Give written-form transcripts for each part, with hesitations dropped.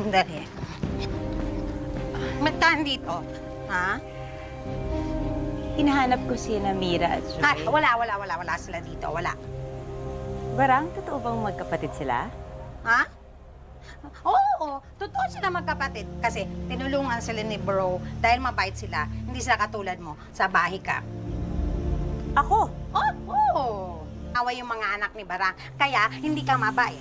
Dali. Magkaan dito? Ha? Hinahanap ko si Mira at Joy. Ay, wala sila dito. Wala. Barang, totoo bang magkapatid sila? Ha? Oo, totoo sila magkapatid. Kasi tinulungan sila ni bro dahil mabait sila. Hindi sila katulad mo, sa bahay ka. Ako? Oo. Away yung mga anak ni Barang, kaya hindi ka mabait.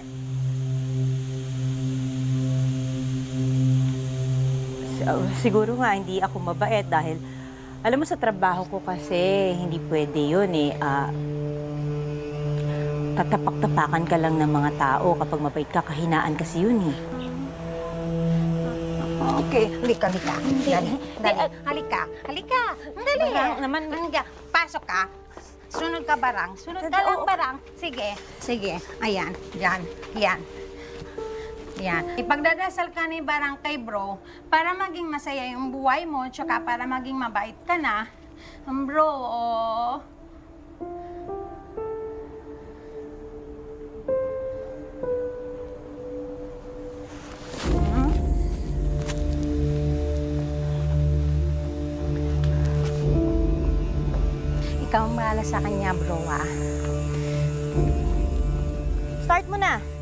Siguro nga hindi ako mabait dahil alam mo sa trabaho ko kasi hindi pwede yun eh. Tatapak-tapakan ka lang ng mga tao kapag mabait ka, kahinaan kasi yun eh. Okay, halika. Dali. Halika. Dali. Barang naman. Halika. Pasok ka. Sunod ka, Barang. Sunod ka lang, Barang. Sige. Ayan. Yan. Ipagdadasal ka ni Barang kay bro para maging masaya yung buhay mo tsaka para maging mabait ka na. Bro, oh. Ikaw ang bahala sa kanya, bro, ah. Start mo na.